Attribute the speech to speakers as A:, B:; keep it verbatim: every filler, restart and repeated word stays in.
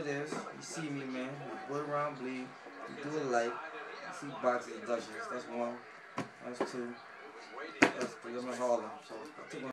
A: is. You see me, man. Boy around bleed. You do a like. You see boxes of Dutchess. That's one. That's two. That's three. I'm in Harlem. So I took